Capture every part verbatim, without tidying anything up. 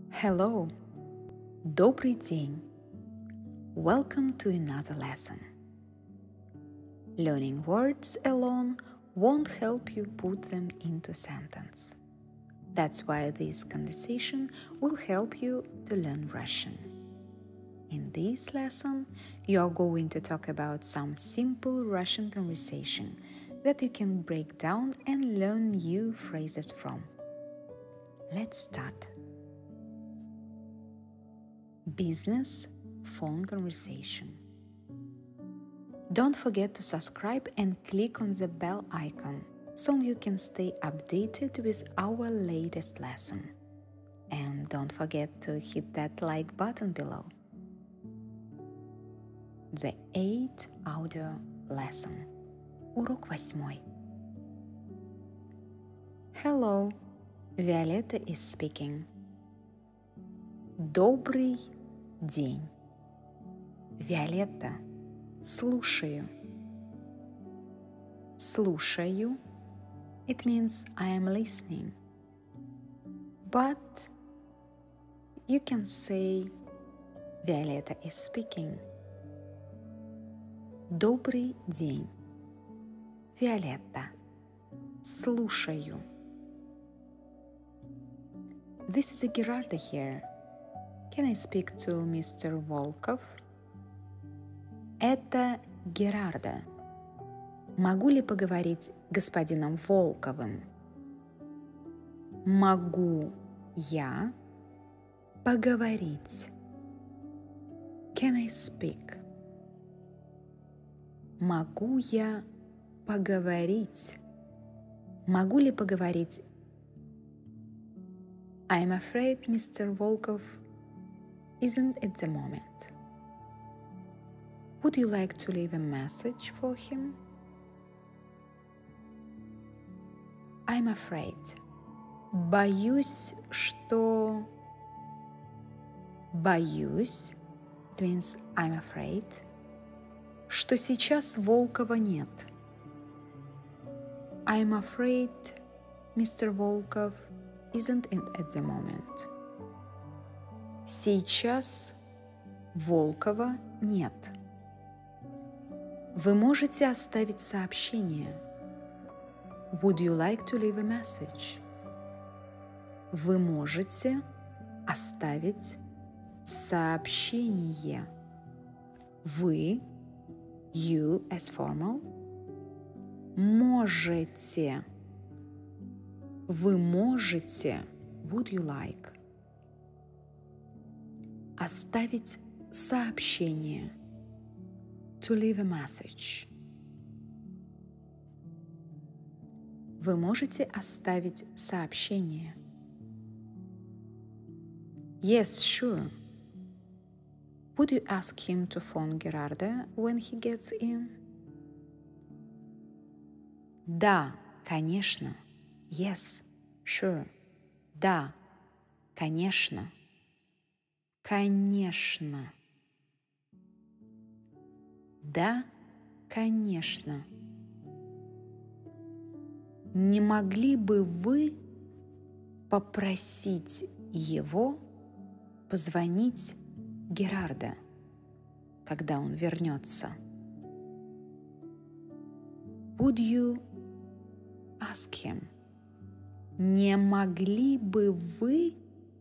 Hello, Добый день. Welcome to another lesson. Learning words alone won't help you put them into sentence. That's why this conversation will help you to learn Russian. In this lesson, you are going to talk about some simple Russian conversation that you can break down and learn new phrases from. Let's start. Business phone conversation. Don't forget to subscribe and click on the bell icon so you can stay updated with our latest lesson. And don't forget to hit that like button below. The eighth audio lesson. Урок восьмой. Hello, Violetta is speaking. Добрый день. Виолетта, слушаю. Слушаю. It means I am listening. But you can say Violetta is speaking. Добрый день. Виолетта, слушаю. This is a Gerarda here. Can I speak to Mister Волков? Это Герарда. Могу ли поговорить с господином Волковым? Могу я поговорить? Can I speak? Могу я поговорить? Могу ли поговорить? I'm afraid Mister Волков isn't at the moment. Would you like to leave a message for him? I'm afraid. Боюсь, что... Боюсь, it means I'm afraid, что сейчас Волкова нет. I'm afraid Mister Волков isn't in at the moment. Сейчас Волкова нет. Вы можете оставить сообщение. Would you like to leave a message? Вы можете оставить сообщение. Вы, you as formal, можете. Вы можете, would you like, оставить сообщение. To leave a message. Вы можете оставить сообщение. Yes, sure. Would you ask him to phone Gerarda when he gets in? Да, конечно. Yes, sure. Да, конечно. Конечно. Да, конечно. Не могли бы вы попросить его позвонить Герарда, когда он вернется? Would you ask him? Не могли бы вы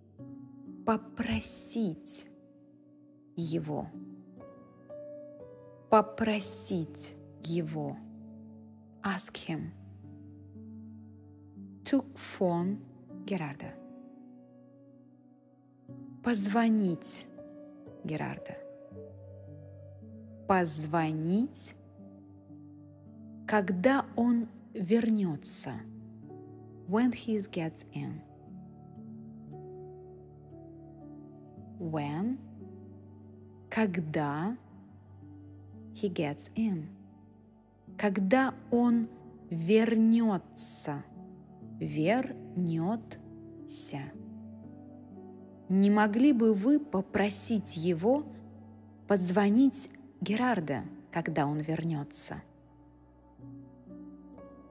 попросить его? Попросить его. Ask him. To phone Gerarda. Позвонить Герарда. Позвонить, когда он вернется. When he gets in. When, когда he gets in. Когда он вернется. Вернется. Не могли бы вы попросить его позвонить Герарда, когда он вернется?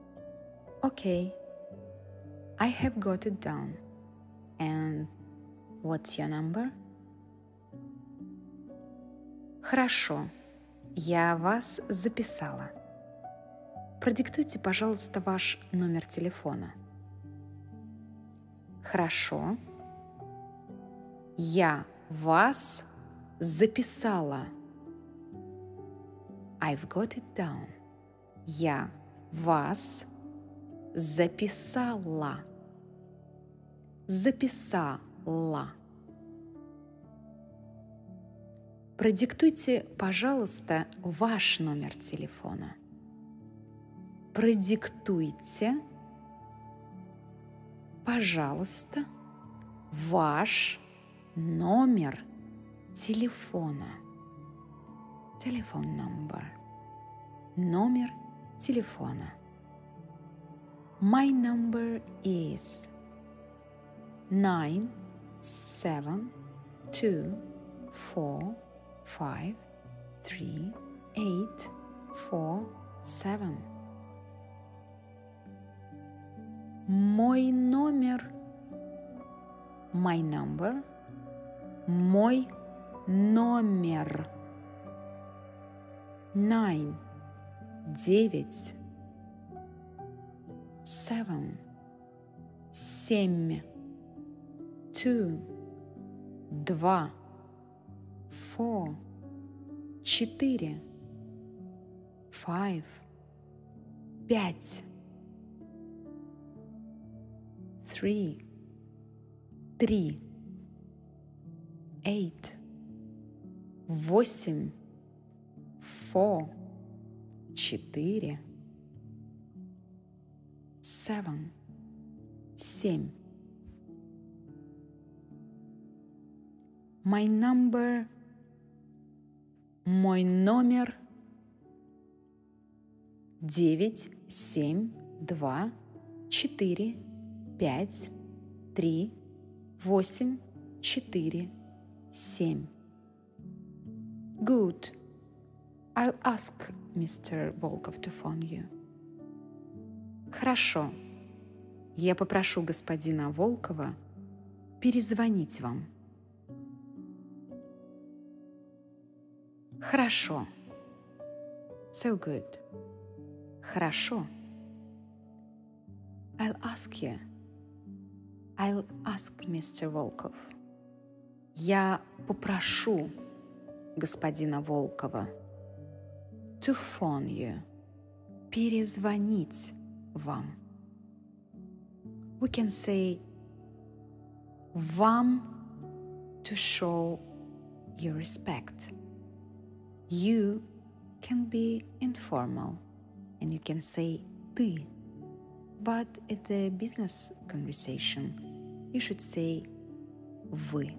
Okay, I have got it down. And What's your number? Хорошо, я вас записала. Продиктуйте, пожалуйста, ваш номер телефона. Хорошо, я вас записала. I've got it down. Я вас записала. Записала. Продиктуйте, пожалуйста, ваш номер телефона. Продиктуйте, пожалуйста, ваш номер телефона. Telephone number. Номер телефона. My number is nine seven two four five three eight four seven. Мой номер. My number. Мой номер. Nine. Девять. Seven. Семь. Two. Два. Four. Четыре. Five. Пять. Three. Три. Eight. Восемь. Four. Четыре. Seven. Семь. My number. Мой номер. Девять, семь, два, четыре, пять, три, восемь, четыре, семь. Good. I'll ask мистер Волков to phone you. Хорошо. Я попрошу господина Волкова перезвонить вам. Хорошо. So good. Хорошо. I'll ask you. I'll ask мистер Волков. Я попрошу господина Волкова to phone you. Перезвонить вам. We can say вам to show your respect. You can be informal and you can say ты. But in the business conversation, you should say вы.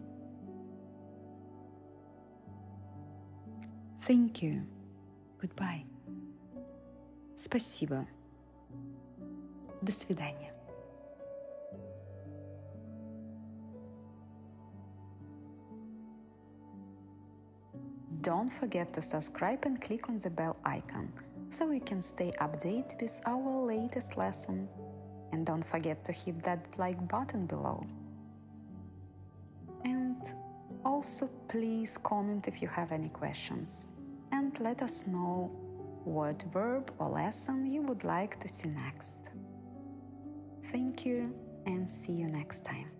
Thank you. Goodbye. Спасибо. До свидания. Don't forget to subscribe and click on the bell icon so you can stay updated with our latest lesson. And don't forget to hit that like button below. And also please comment if you have any questions. And let us know what verb or lesson you would like to see next. Thank you and see you next time.